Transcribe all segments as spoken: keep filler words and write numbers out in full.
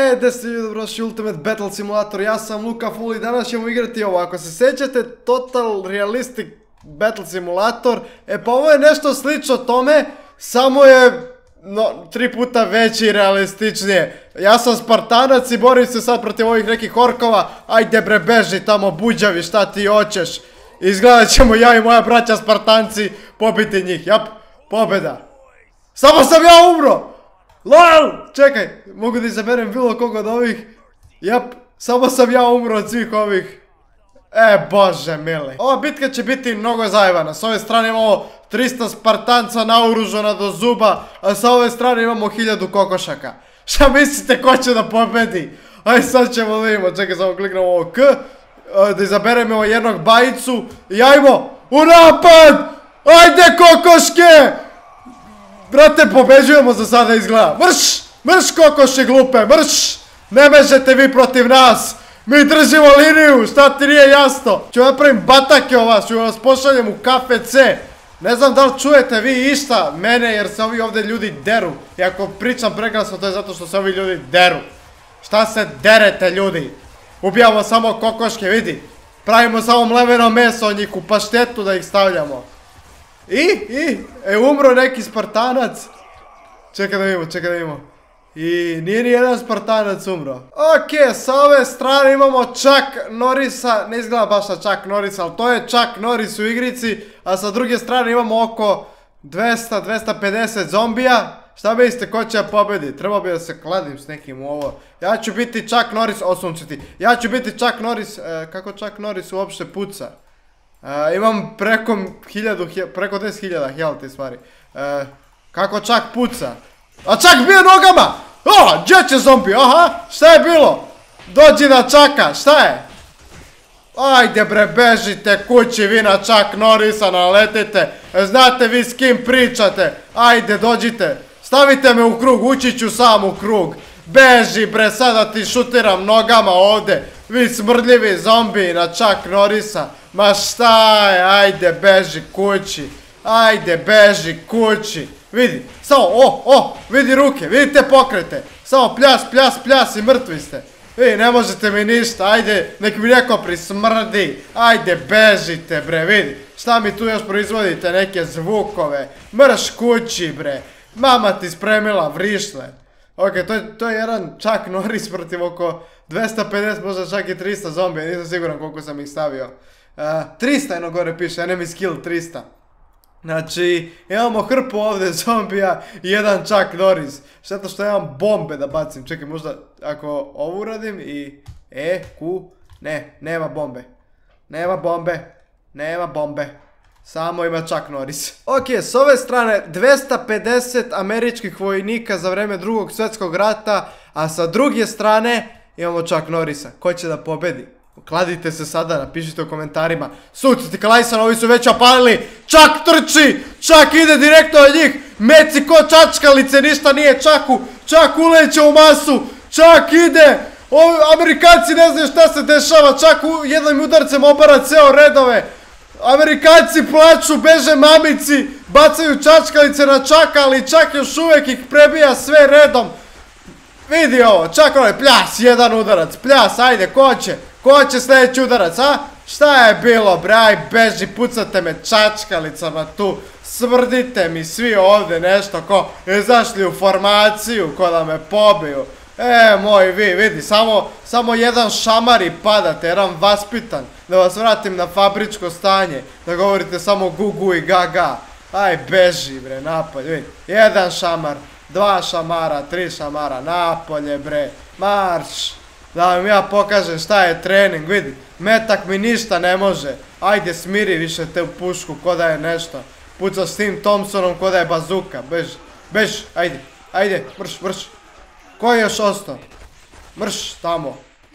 E, gdje ste ljudi, dobrodošli Ultimate Battle Simulator, ja sam Luka Full i danas ćemo igrati ovo. Ako se sjećate, Total Realistic Battle Simulator, e pa ovo je nešto slično tome, samo je no, tri puta veći i realističnije. Ja sam Spartanac i borim se sad protiv ovih nekih orkova, ajde bre beži tamo buđavi, šta ti hoćeš. Izgledat ćemo ja i moja braća Spartanci pobiti njih, jap, pobjeda. Samo sam ja umro! LOL! Čekaj, mogu da izaberem bilo koga od ovih. Jap, samo sam ja umro od svih ovih. E, bože mili. Ova bitka će biti mnogo zajebana. S ove strane imamo trista Spartanca naoružana do zuba, a sa ove strane imamo hiljadu kokošaka. Šta mislite ko će da pobedi? Aj sad ćemo da imamo, čekaj samo kliknemo ovo K, da izaberem ovo jednog bajicu i ajmo u napad! Ajde kokoške! Brate, pobeđujemo za sada izgleda. Mrš! Mrš kokoši glupe, mrš! Ne mežete vi protiv nas! Mi držimo liniju, šta ti nije jasno? Ću napravim batake o vas, ću vas pošaljem u K F C. Ne znam da li čujete vi išta mene jer se ovi ovdje ljudi deru. I ako pričam preglasno to je zato što se ovi ljudi deru. Šta se derete ljudi? Ubijamo samo kokoške, vidi. Pravimo samo mleveno meso od njih u paštetu da ih stavljamo. I, i, e umro neki Spartanac. Čekaj da vidimo, čekaj da vidimo. I nije ni jedan Spartanac umro. Ok, sa ove strane imamo Chuck Norrisa. Ne izgleda baš na Chuck Norrisa, ali to je Chuck Norris u igrici. A sa druge strane imamo oko dvesta do dvesta pedeset zombija. Šta mislite, ko će pobedi? Trebao bi da se kladim s nekim u ovo. Ja ću biti Chuck Norris, osunčiti. Ja ću biti Chuck Norris, e, kako Chuck Norris uopšte puca? E, imam preko hiljadu, preko deset hiljada healthy stvari. E, kako Chuck puca? A Chuck bije nogama! O, gdje će zombi? Aha, šta je bilo? Dođi na Chucka, šta je? Ajde bre, bežite kući vi na Chuck Norrisa, naletite. Znate vi s kim pričate? Ajde, dođite. Stavite me u krug, ući ću sam u krug. Beži bre, sada ti šutiram nogama ovdje. Vi smrdljivi zombi na Chuck Norrisa. Ma šta je, ajde beži kući. Ajde beži kući. Vidi, samo, o, o, vidi ruke, vidite pokrete. Samo pljas, pljas, pljas i mrtvi ste. Vi ne možete mi ništa, ajde, nek mi neko prismrdi. Ajde bežite bre, vidi. Šta mi tu još proizvodite, neke zvukove. Mrš kući bre. Mama ti spremila vrišle. Ok, to je, to je jedan Chuck Norris protiv oko dvesta pedeset, možda čak i trista zombija, nisam siguran koliko sam ih stavio. Uh, trista jedno gore piše, enemy skill trista. Znači, imamo hrpu ovdje zombija i jedan Chuck Norris. Šteta što imam bombe da bacim, čekaj možda ako ovo uradim i... E, Q, ne, nema bombe. Nema bombe, nema bombe. Samo ima Chuck Norris. Ok, s ove strane dvesta pedeset američkih vojnika za vreme drugog svjetskog rata, a sa druge strane imamo Chuck Norrisa. Ko će da pobedi? Kladite se sada, napišite u komentarima. Suciti Kalajsan, ovi su već opalili. Chuck trči, Chuck ide direktno od njih. Meci ko čačkalice, ništa nije Chucku. Chuck uleće u masu, Chuck ide. Ovi Amerikanci ne znaju šta se dešava. Chuck jednim udarcem obara ceo redove. Amerikanci plaču, beže mamici, bacaju čačkalice na Chucka, ali Chuck još uvijek ih prebija sve redom. Vidi ovo, Chuck ovaj, pljas, jedan udarac, pljas, ajde, ko će? Ko će sljedeći udarac, a? Šta je bilo, bre, aj beži, pucate me čačkalicama tu, smrdite mi svi ovdje nešto, ko izašli u formaciju, ko da me pobiju. E, moj vi, vidi, samo, samo jedan šamar i padate, jedan vaspitan, da vas vratim na fabričko stanje, da govorite samo gugu i gaga. Aj beži bre, napolje, vidi, jedan šamar, dva šamara, tri šamara, napolje bre, marš. Da vam ja pokažem šta je trening, vidi, metak mi ništa ne može. Ajde smiri više te u pušku, ko da je nešto. Puca s tim Thompsonom ko da je bazuka, beži, beži, ajde, ajde, mrš, mrš. Ko je još ostao? Mrš tamo.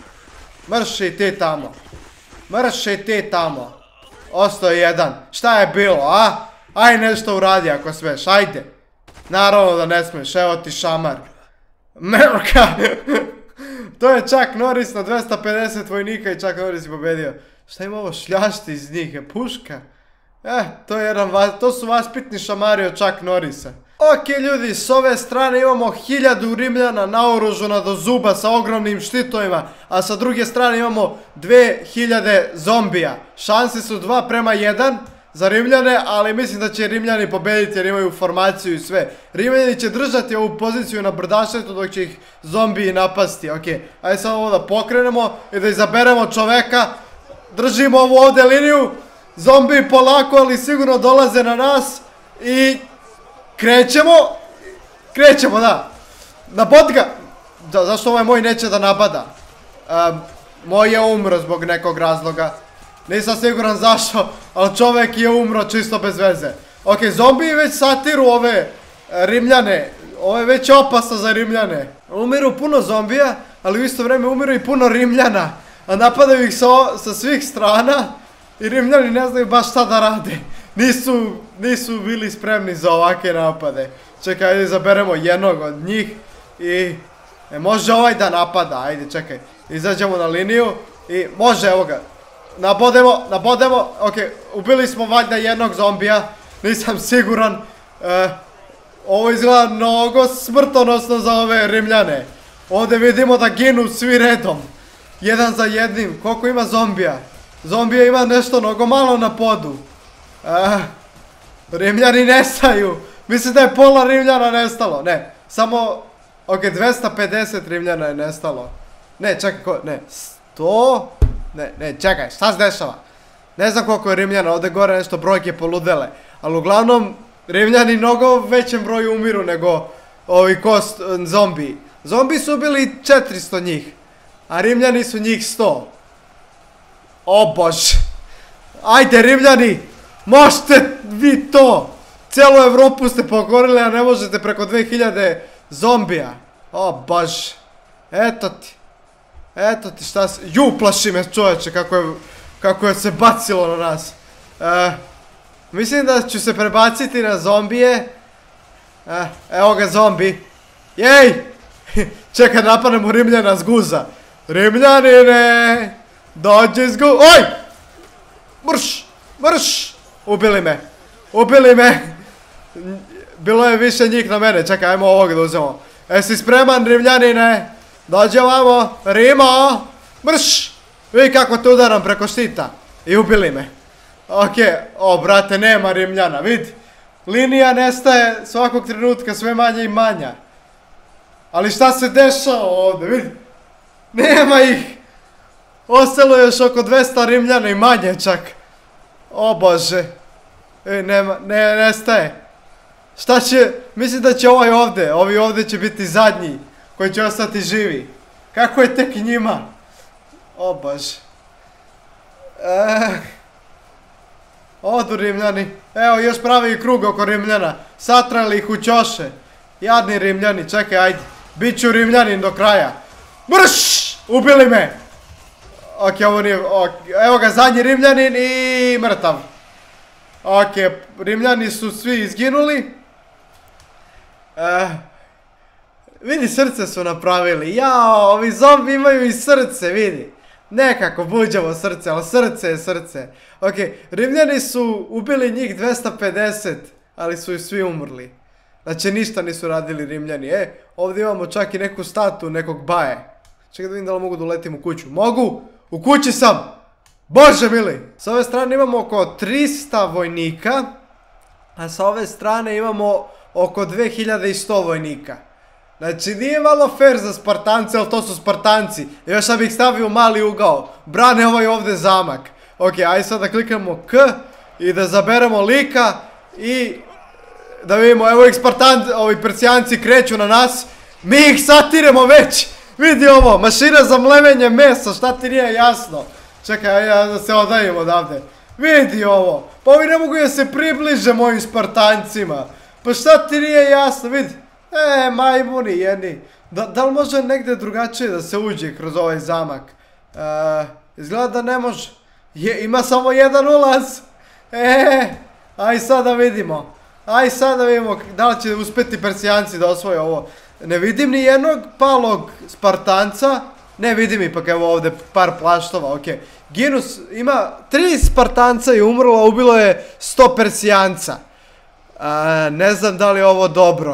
Mrš i ti tamo. Mrš i ti tamo. Ostao je jedan. Šta je bilo, a? Aj nešto uradi ako smeš, ajde. Naravno da ne smeš, evo ti šamar. Merka. To je Chuck Norris na dvesta pedeset vojnika i Chuck Norris je pobedio. Šta ima ovo šljašti iz njih, je puška? Eh, to je jedan, to su vaspitni šamari od Chuck Norrisa. Ok ljudi, s ove strane imamo hiljadu Rimljana naoružana do zuba sa ogromnim štitovima, a sa druge strane imamo dve hiljade zombija. Šanse su dva prema jedan za Rimljane, ali mislim da će Rimljani pobediti jer imaju formaciju i sve. Rimljani će držati ovu poziciju na brdašetu dok će ih zombiji napasti. Ok, ajde samo ovo da pokrenemo i da izaberemo čoveka. Držimo ovu ovdje liniju. Zombiji polako, ali sigurno dolaze na nas i... Krećemo, krećemo, da. Napad ga. Da, zašto ovaj moj neće da napada? Um, moj je umro zbog nekog razloga. Nisam siguran zašto, ali čovjek je umro čisto bez veze. Ok, zombiji već satiru ove uh, Rimljane. Ovo je već opasno za Rimljane. Umiru puno zombija, ali u isto vrijeme umiru i puno Rimljana. A napadaju ih sa, sa svih strana i Rimljani ne znaju baš šta da rade. Nisu, nisu bili spremni za ovakve napade. Čekaj, ajde izaberemo jednog od njih i... E, može ovaj da napada, ajde čekaj. Izađemo na liniju i može, evo ga. Nabodemo, nabodemo, ok, ubili smo valjda jednog zombija. Nisam siguran. E, ovo izgleda mnogo smrtonosno za ove Rimljane. Ovdje vidimo da ginu svi redom. Jedan za jednim, koliko ima zombija? Zombija ima nešto mnogo malo na podu. Uh, Rimljani nestaju. Mislim da je pola Rimljana nestalo. Ne, samo... Ok, dvesta pedeset Rimljana je nestalo. Ne, čekaj, ko... Ne, sto... Ne, ne, čekaj, šta se dešava? Ne znam koliko je Rimljana, ovdje gore nešto brojke poludele. Ali uglavnom, Rimljani mnogo većem broju umiru nego ovi kost... zombiji. Zombiji su bili četiristo njih, a Rimljani su njih sto. O bože. Ajde Rimljani! Možete vi to! Cijelu Evropu ste pokorili, a ne možete preko dve hiljade zombija. O bože. Eto ti. Eto ti šta se... Ju, plaši me čovječe kako je... Kako je se bacilo na nas. E, mislim da ću se prebaciti na zombije. E, evo ga zombi. Jej! Čekaj, napadnemo Rimljana s guza. Rimljanine! Dođi s guza... Oj! Mrš! Mrš! Ubili me. Ubili me. Bilo je više njih na mene. Čekaj, ajmo ovog da uzemo. Jesi spreman, Rimljanine? Dođe ovamo. Rimo! Mrš! Vidi kako te udaram preko štita. I ubili me. Ok. O, brate, nema Rimljana. Vidi. Linija nestaje svakog trenutka sve manje i manja. Ali šta se dešava ovdje? Vidi. Nema ih. Ostalo je još oko dvesta Rimljana i manje čak. O bože. E, nema, ne, nestaje. Šta će, mislim da će ovaj ovdje, ovi ovdje će biti zadnji, koji će ostati živi. Kako je tek njima? O bože. E, odu Rimljani. Evo, još pravi krug oko Rimljana. Satrali ih u ćoše. Jadni Rimljani, čekaj, ajde. Biću Rimljanin do kraja. Mrš! Ubili me! Ok, ovo nije... Okay. Evo ga, zadnji Rimljanin i mrtav. Ok, Rimljani su svi izginuli. Uh, vidi, srce su napravili. Jao, ovi zombi imaju i srce, vidi. Nekako buđavo srce, ali srce je srce. Ok, Rimljani su ubili njih dvesta pedeset, ali su i svi umrli. Znači, ništa nisu radili Rimljani. E, ovdje imamo čak i neku statu nekog baje. Čekaj da vidim da li mogu da uletim u kuću. Mogu! U kući sam! Bože mili! S ove strane imamo oko trista vojnika, a sa ove strane imamo oko dve hiljade sto vojnika. Znači nije malo fair za Spartance, ali to su Spartanci. Još sam ih stavio u mali ugao. Brane ovaj ovdje zamak. Ok, ajde sad da kliknemo K i da zaberemo lika i da vidimo, evo ih Spartanci, ovi Persijanci kreću na nas. Mi ih satiremo već! Vidi ovo, mašina za mlevenje mesa, šta ti nije jasno? Čekaj, ja da se odajem odavde. Vidi ovo, pa ovi ne mogu da se približe mojim Spartancima. Pa šta ti nije jasno, vidi. E, majmuni jedni. Da, da li može negdje drugačije da se uđe kroz ovaj zamak? E, izgleda da ne može. Je, ima samo jedan ulaz. E, aj sad da vidimo. Aj sad da vidimo da li će uspjeti Persijanci da osvoje ovo. Ne vidim ni jednog palog Spartanca. Ne vidim ipak, evo ovdje par plaštova, ok. Ginus ima tri Spartanca i umrlo, a ubilo je sto Persijanca. A, ne znam da li je ovo dobro.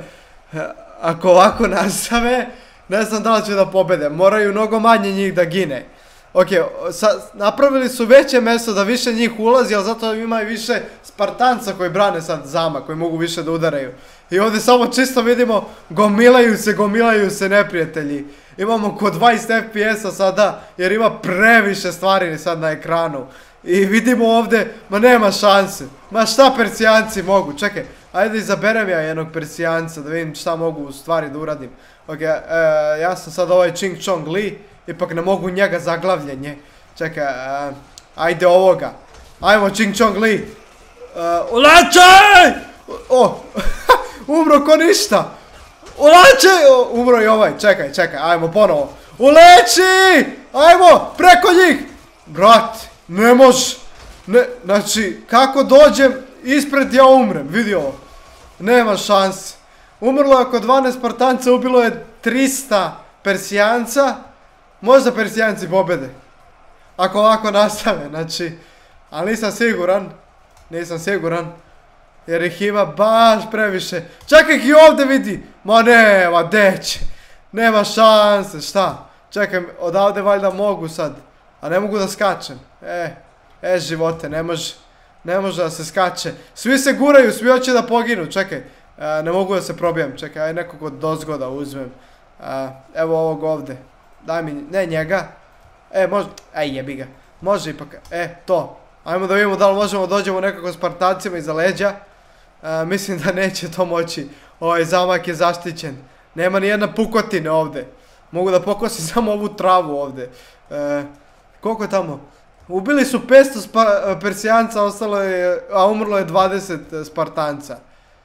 Ako ovako nastave, ne znam da li će da pobede. Moraju mnogo manje njih da gine. Ok, napravili su veće mesto da više njih ulazi, ali zato ima i više Spartanca koji brane sad zamak, koji mogu više da udaraju. I ovdje samo čisto vidimo, gomilaju se, gomilaju se neprijatelji. Imamo oko dvadeset F P S-a sada, jer ima previše stvari sad na ekranu. I vidimo ovdje, ma nema šanse. Ma šta Persijanci mogu? Čekaj, ajde izaberem ja jednog Persijanca da vidim šta mogu u stvari da uradim. Ok, e, ja sam sad ovaj Ching Chong Li. Ipak ne mogu njega zaglavljenje. Čekaj, e, ajde ovoga. Ajmo Ching Chong Li. Uh, Uleči! O, umro ko ništa. Uleči! O, umro i ovaj, čekaj, čekaj, ajmo ponovo. Uleči! Ajmo, preko njih! Brat, ne može. Ne, znači, kako dođem ispred ja umrem, vidi ovo. Nema šanse. Umrlo je oko dvanaest Spartanca, ubilo je trista Persijanca. Možda Persijanci pobede. Ako ovako nastave, znači. Ali nisam siguran. Nisam siguran. Jer ih ima baš previše. Čak ih i ovdje vidi. Ma nema, deće. Nema šanse, šta? Čekaj, odavde valjda mogu sad. A ne mogu da skačem. E, e živote, ne može. Ne može da se skače. Svi se guraju, svi hoće da poginu. Čekaj, e, ne mogu da se probijem. Čekaj, aj nekog od dozgoda uzmem. E, evo ovog ovdje. Daj mi, ne njega. E, može, aj jebi ga. Može ipak, e, to. Ajmo da vidimo da li možemo dođemo nekako Spartancima iza leđa. E, mislim da neće to moći. Ovaj zamak je zaštićen. Nema ni jedna pukotine ovdje. Mogu da pokosim samo ovu travu ovdje. E, koliko je tamo? Ubili su petsto spa, Persijanca, ostalo je, a umrlo je dvadeset Spartanca.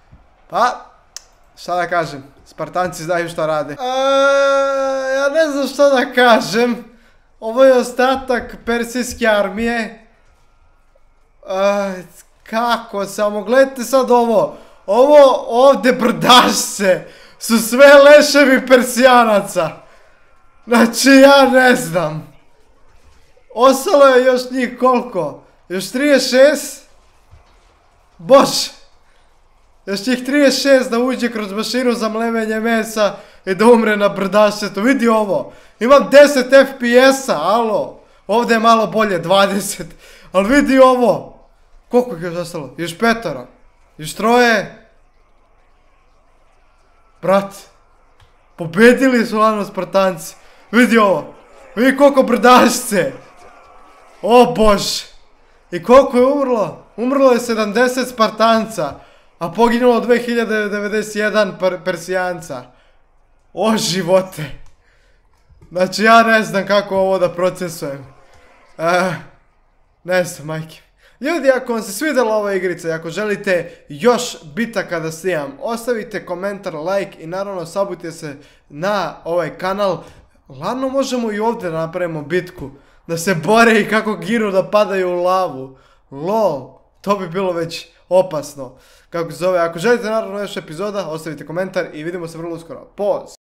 Pa, šta da kažem, Spartanci znaju šta rade. E, ja ne znam šta da kažem. Ovo je ostatak persijske armije. E, kako, samo gledajte sad ovo. Ovo ovdje brdašce su sve leševi Persijanaca. Znači ja ne znam. Ostalo je još njih koliko? Još trideset šest? Bože. Još njih trideset šest da uđe kroz mašinu za mlevenje mesa i da umre na brdašcetu. Vidi ovo. Imam deset F P S-a, alo. Ovdje je malo bolje, dvadeset. Ali vidi ovo. Koliko je još ostalo? Još petoro. Još troje. Brat. Pobedili su lano Spartanci. Vidi ovo. Vidi koliko brdašce. O bože. I koliko je umrlo? Umrlo je sedamdeset Spartanca. A poginulo dve hiljade devedeset jedan Persijanca. O živote. Znači ja ne znam kako ovo da procesujem. Uh, ne znam, majke. Ljudi, ako vam se svidjela ova igrica i ako želite još bitaka da snimam, ostavite komentar, like i naravno sabujte se na ovaj kanal. Ladno možemo i ovdje da napravimo bitku. Da se bore i kako ginu da padaju u lavu. Lol, to bi bilo već opasno. Kako se zove, ako želite naravno još epizoda, ostavite komentar i vidimo se vrlo uskoro. Poz!